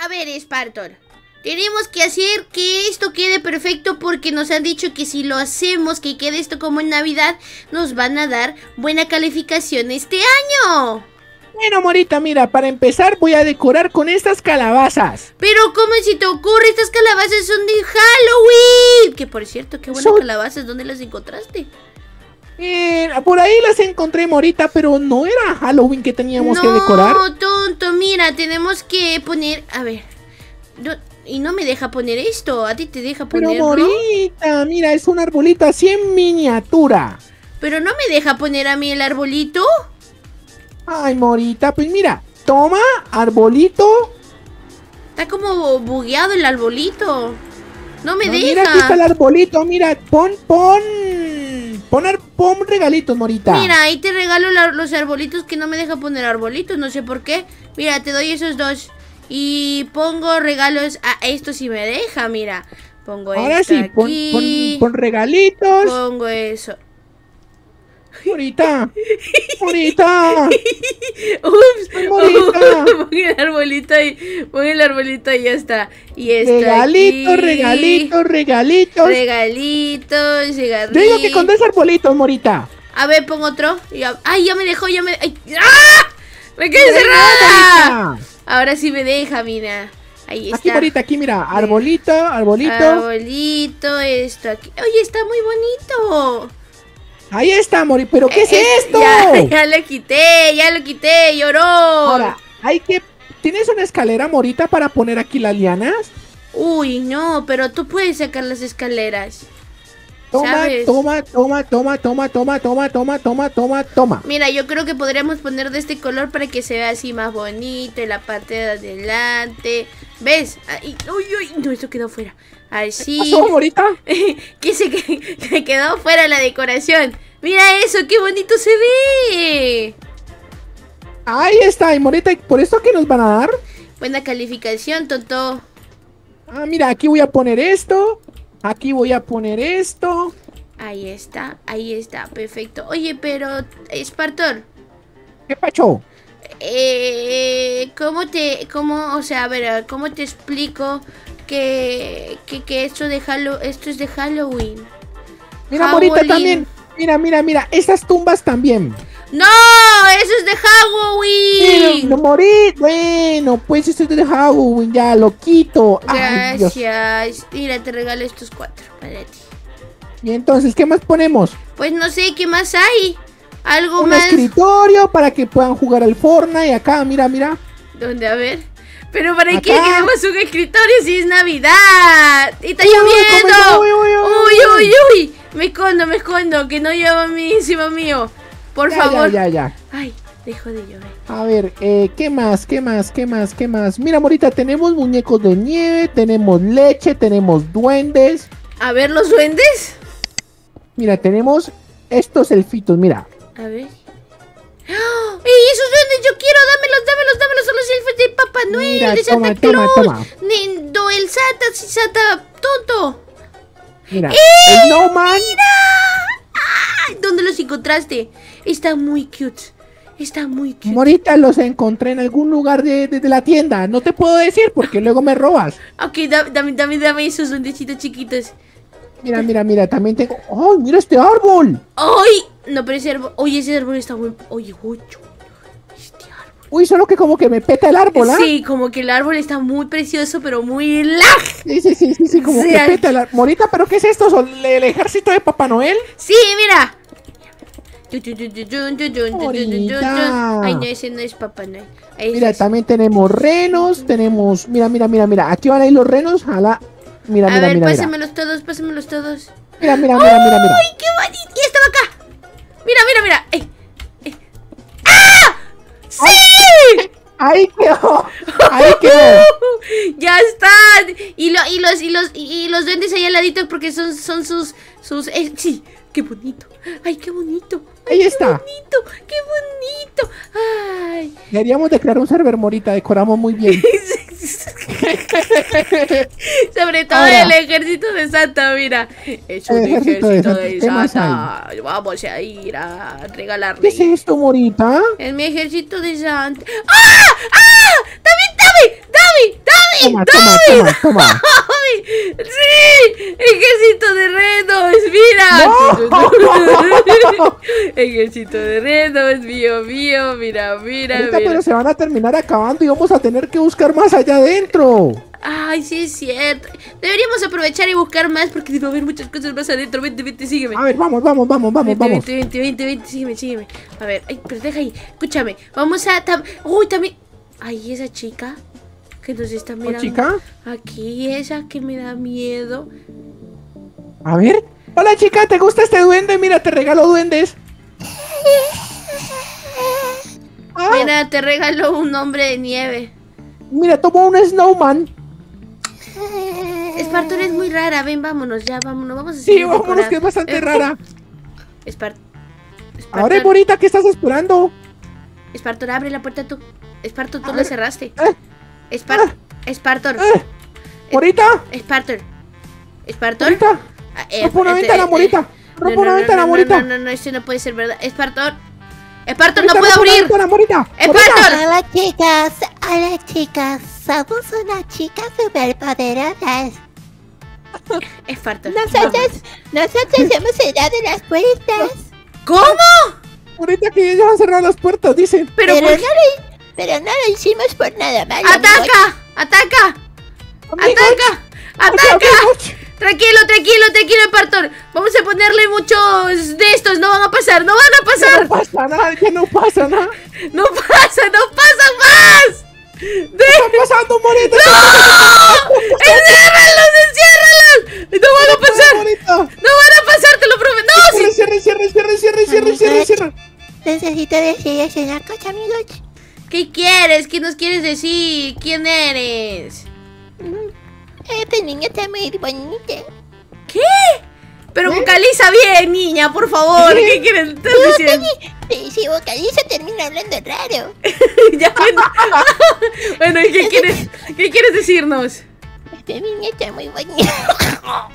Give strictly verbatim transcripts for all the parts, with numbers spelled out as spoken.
A ver, Spartor, tenemos que hacer que esto quede perfecto porque nos han dicho que si lo hacemos, que quede esto como en Navidad, nos van a dar buena calificación este año. Bueno, Morita, mira, para empezar voy a decorar con estas calabazas. Pero ¿cómo se te ocurre? Estas calabazas son de Halloween. Que por cierto, qué buenas Son... calabazas, ¿dónde las encontraste? Eh, por ahí las encontré, Morita, pero no era Halloween que teníamos no, que decorar. No, tonto, mira, tenemos que poner... A ver, no, y no me deja poner esto, a ti te deja poner... Pero Morita, mira, es un arbolito así en miniatura. Pero no me deja poner a mí el arbolito. Ay, Morita, pues mira, toma, arbolito. Está como bugueado el arbolito. No me no, deja. Mira, aquí está el arbolito, mira, pon, pon, pon, ar, pon regalitos, Morita. Mira, ahí te regalo la, los arbolitos que no me deja poner arbolitos, no sé por qué. Mira, te doy esos dos. Y pongo regalos a esto si me deja, mira. Pongo Ahora esto sí, pon, aquí. Pon, pon regalitos. Pongo eso. Morita, Morita. Ups, Morita. Ups, pon el arbolito ahí, pon el arbolito y ya está. Y esto regalitos, aquí. regalitos, regalitos. Regalitos, cigarritos. Te digo que con dos arbolitos, Morita. A ver, pon otro. Ya. Ay, ya me dejó, ya me... Ay. ¡Ah! ¡Me quedé cerrada! Ahora sí me deja, mira. Ahí está. Aquí, Morita, aquí, mira. Arbolito, arbolito. Arbolito, esto aquí. Oye, está muy bonito. Ahí está, Mori, pero ¿qué eh, es esto? Ya, ya lo quité, ya lo quité, lloró. Ahora, hay que... ¿Tienes una escalera, Morita, para poner aquí las lianas? Uy, no, pero tú puedes sacar las escaleras. Toma, ¿sabes? toma, toma, toma, toma, toma, toma, toma, toma, toma, toma. Mira, yo creo que podríamos poner de este color para que se vea así más bonito en la parte de adelante. ¿Ves? Ay, uy, uy, no, eso quedó fuera. Así. ¿Qué pasó, Morita? Que se que quedó fuera la decoración. Mira eso, qué bonito se ve. Ahí está, y Morita, ¿por eso qué nos van a dar? Buena calificación, tonto. Ah, mira, aquí voy a poner esto. Aquí voy a poner esto. Ahí está, ahí está, perfecto. Oye, pero, Spartor. ¿Qué pacho? Eh, ¿cómo te, cómo, o sea, a ver, cómo te explico que, que, que esto de Halo, esto es de Halloween? Mira, Morita, también. Mira, mira, mira, estas tumbas también. ¡No! ¡Eso es de Halloween! No, no morí. Bueno, pues esto es de Halloween, ya lo quito. Gracias. Ay, mira, te regalo estos cuatro para ti. Y entonces, ¿qué más ponemos? Pues no sé, ¿qué más hay? Algo Un más. Un escritorio para que puedan jugar al Fortnite. Acá, mira, mira. ¿Dónde? A ver. Pero ¿para Acá. qué queremos un escritorio si es Navidad? ¡Y está lloviendo! Uy, uy, uy, uy, uy, uy. Me escondo, me escondo, que no lleva a mí encima mío. Por ya, favor. Ya, ya, ya. Ay, dejó de llover. A ver, eh, ¿qué más? ¿Qué más? ¿Qué más? ¿Qué más? Mira, Morita, tenemos muñecos de nieve, tenemos leche, tenemos duendes. A ver, ¿los duendes? Mira, tenemos estos elfitos, mira. A ver. ¡Oh! ¡Ey, esos duendes! Yo quiero, dámelos, dámelos, dámelos. Son los elfos de Papá Noel, mira, de toma, Santa toma, Claus. toma. Nendo, el Santa, Santa, tonto. Mira, ¡Eh! el Snowman. ¡Mira! ¡Ay! ¿Dónde los encontraste? Está muy cute. Está muy cute. Morita, los encontré en algún lugar de, de, de la tienda. No te puedo decir porque luego me robas. Ok, dame, dame, dame, dame esos duendecitos chiquitos. Mira, mira, mira, también tengo... ¡Ay, mira este árbol! ¡Ay! No, pero ese árbol... Oye, ese árbol está muy... Oye, ocho. Este árbol... Uy, solo que como que me peta el árbol, ¿ah? Sí, como que el árbol está muy precioso, pero muy lag. Sí, sí, sí, sí, sí, como Sí, que ay. peta el árbol. Morita, ¿pero qué es esto? ¿Son ¿El ejército de Papá Noel? Sí, mira. Morita. Ay, no, ese no es Papá Noel. Ese Mira, es... también tenemos renos, tenemos... Mira, mira, mira, mira. Aquí van a ir los renos a la... Mira, A mira, ver, mira, mira. pásamelos todos, pásamelos todos. Mira, mira, mira, mira, mira. ¡Ay, qué bonito! ¡Y estaba acá! Mira, mira, mira. ¡Ey! ¡Ey! ¡Ah! ¡Sí! Ahí quedó. Ahí quedó. Ya están. Y, lo, y los y los y los duendes ahí al ladito porque son son sus sus eh, sí, qué bonito. Ay, qué bonito. Ay, Ahí qué está. bonito, qué bonito. Ay. Deberíamos de crear un server, Morita. Decoramos muy bien. Sobre todo Ahora. el ejército de Santa, mira. Es un El ejército ejército, de de, Santa. ¿Qué más Santa. Vamos a ir a ¿Qué regalarle. es esto, Morita? Es mi ejército de Santa. ¡Ah! ¡Ah! ¡Dame, dame! ¡Dame! ¡Dame! Toma, toma, toma, toma. ¡Ay! ¡Sí! ¡Ejército de renos! ¡Mira! No. Ejército de renos, mío, mío, mira, mira, Ahorita, mira. pero se van a terminar acabando y vamos a tener que buscar más allá adentro. Ay, sí es cierto. Deberíamos aprovechar y buscar más porque va a haber muchas cosas más adentro. Vente, vente, sígueme. A ver, vamos, vamos, vamos, vamos, Vente, vamos. vente, vente, vente, vente, sígueme, sígueme. A ver, ay, pero deja ahí. Escúchame, vamos a... tam- Uy, también... Ay, esa chica que nos está mirando. chica? Aquí, esa que me da miedo. A ver. Hola, chica, ¿te gusta este duende? Mira, te regalo duendes. Ah, Mira, te regalo un hombre de nieve. mira, tomó un snowman. Espartor es muy rara. Ven, vámonos, ya, vámonos. Vamos a Sí, seguir vámonos, decorando. que es bastante Eh, rara. Espar- Ahora, Espartor, bonita, ¿qué estás esperando? Espartor, abre la puerta tú. Espartor, tú A la ver. cerraste. Eh, Espar- Espartor. eh. Morita, Espartor. Espartor. Morita. Ah, eh, Rompe una este, ventana, eh, Morita. no, Rompe no, una no, ventana, no, Morita. No, no, no, esto no puede ser verdad. Espartor. Espartor, Morita, no puedo rompe una abrir. ventana, Morita. Espartor. Hola chicas, hola chicas, somos unas chicas superpoderosas. Espartor. Nosotros, nosotros hemos cerrado las puertas, ¿Cómo? Morita, que ya van a cerrar las puertas, dicen. Pero, pero, ¿por no qué? lo, pero no lo hicimos por nada malo. amigos. ¡Ataca! ¡Ataca! Amigos, ¡Ataca! oye, ¡Ataca! amigos. Tranquilo, tranquilo, tranquilo, Espartor. Vamos a ponerle muchos de estos. No van a pasar, no van a Ya pasar. no pasa nada, ya no pasa nada. No pasa, no pasa más. ¿Qué está pasando, Morita? ¡No! ¡Enciérralos, enciérralos! No van a pasar. Morita. No van a pasar, te lo prometo. No, sí. Cierre, cierre, cierre, cierre, cierre, cierre, cierre. Necesito decirles una cosa, amigos. ¿Qué quieres? ¿Qué nos quieres decir? ¿Quién eres? Esta niña está muy bonita. ¿Qué? Pero vocaliza bien, niña, por favor. ¿Qué quieres? ¿Estás diciendo? Si, si vocaliza termina hablando raro. Ya, bueno. Bueno, ¿y qué quieres? ¿Qué quieres decirnos? Esta niña está muy bonita.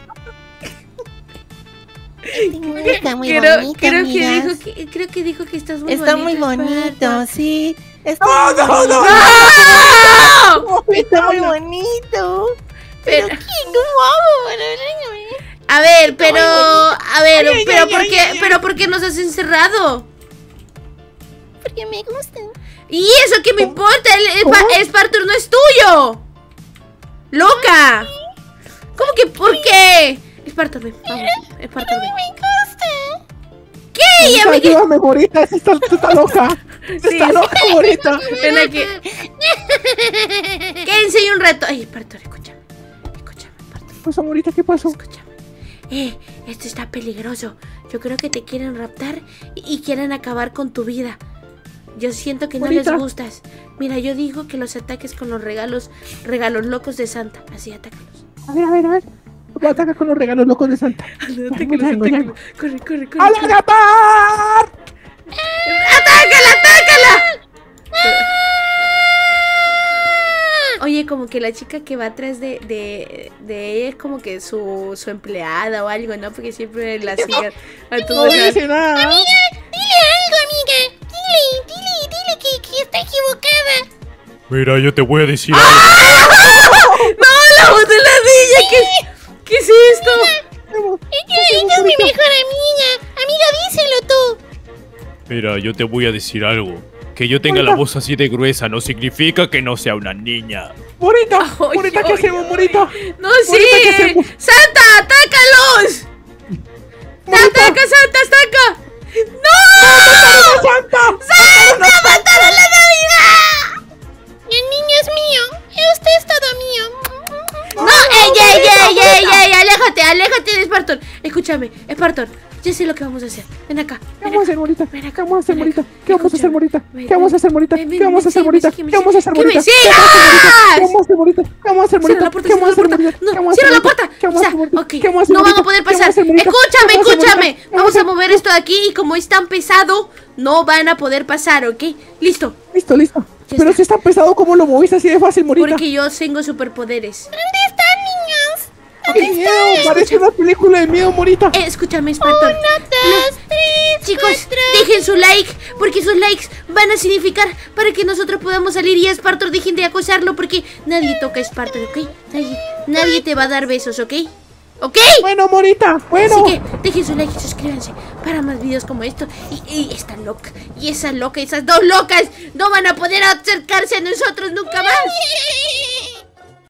Esta niña está muy creo, bonita, creo que amigas. dijo que creo que dijo que estás muy Está bonito. muy bonito, Esparta. sí. Está No, muy no, bonito. no. ¡No! Está muy Morita, bonito. Pero- Pero, ¿qué? ¿Cómo hago? A ver, pero a ver, Ay, ay, pero ay, ¿por ay, qué ay, ay. pero por qué nos has encerrado? Porque me gustan. ¿Y eso qué me importa? El ¿Cómo? Espa- Espartor no es tuyo. ¡Loca! ¿Cómo que por qué? Espartor, ven, vamos. Espartor, ven. Me gusta. ¿Qué? Ya me quedé- Ayúdame, Morita, esta está, esta está loca. Esta Sí, está sí. loca, Morita. Ven aquí. Quédense ahí un rato. Ay, Espartor, escúchame. Escúchame, Espartor. ¿Qué pasó, Morita? ¿Qué pasó? Escúchame. Eh, esto está peligroso. Yo creo que te quieren raptar y, y quieren acabar con tu vida. Yo siento que no Bonita. les gustas. Mira, yo digo que los ataques con los regalos, regalos locos de Santa. Así, atácalos. A ver, a ver, a ver. Voy a atacar con los regalos locos de Santa. Atácalos, Ya, ya, atácalos. ya. Corre, corre, corre. ¡Al corre. atrapar! ¡Atácala, atácala! Oye, como que la chica que va atrás de, de, de ella es como que su, su empleada o algo, ¿no? Porque siempre la sigue a No todos lados. dice nada. Dile algo, amiga. Dile, dile, dile que, que está equivocada. Mira, yo te voy a decir algo. ¡No, la voz de la niña! ¿Qué, ¿qué es esto? Ella, ella es mi mejor amiga. Amiga, díselo tú. Mira, yo te voy a decir algo. Que yo tenga la voz así de gruesa no significa que no sea una niña. Morita, Ay, Morita, ay, ¿qué hacemos, ay. Morita? ¡No, Morita, ¿qué sí! hacemos? ¡Santa, atácalos! Morita. ¡Ataca, Santa, ataca! ¡No! ¡Santa! ¡Santa, mataron la Navidad! El niño es mío. Y usted es todo mío. ¡No! ¡Ey, ey, ey, ey, ey! ¡Aléjate, aléjate de Espartor! Escúchame, Espartor, ya sé lo que vamos a hacer. Ven acá, ¿Qué ven vamos a acá. hacer, Morita? Ven acá, ¿Qué vamos a hacer, ven Morita? acá. ¿Qué vamos a hacer, Escúchame. Morita? Ven, ¿Qué vamos a hacer, Morita? ven, ven, ¿Qué vamos a ven, hacer, sígueme, Morita? sígueme, ¿Qué vamos a hacer, ¡Que me Morita? sigas! ¿Qué vamos a hacer, Morita? ¿Qué vamos a hacer, Cierra Morita? la puerta, ¿Qué cierra vamos a la hacer, puerta. Morita? No, ¿Qué vamos a cierra la hacer, puerta. Morita? ¿Qué vamos a hacer, Morita? Ok, ¿Qué vamos a hacer, no van a Morita? poder ¿Qué vamos a pasar. hacer, Morita? Escúchame, ¿Qué vamos a hacer, escúchame. Morita? ¿Qué Vamos a hacer? mover esto de aquí y como es tan pesado, no van a poder pasar, ¿ok? Listo. Listo, listo. Ya Pero está. si es tan pesado, ¿cómo lo moviste así de fácil, Morita? Porque yo tengo superpoderes. ¿Dónde están, niños? ¡Qué miedo! Parece una película de miedo, Morita. Eh, escúchame, Espartor. Una, dos, tres. chicos, dejen su like, porque sus likes van a significar para que nosotros podamos salir. Y a Spartor, dejen de acosarlo, porque nadie toca a Spartor, ¿ok? Nadie, nadie te va a dar besos, ¿ok? ¿Ok? Bueno, Morita, bueno. Así que dejen su like y suscríbanse para más videos como esto. Y, y esta loca, y esa loca, esas dos locas no van a poder acercarse a nosotros nunca más.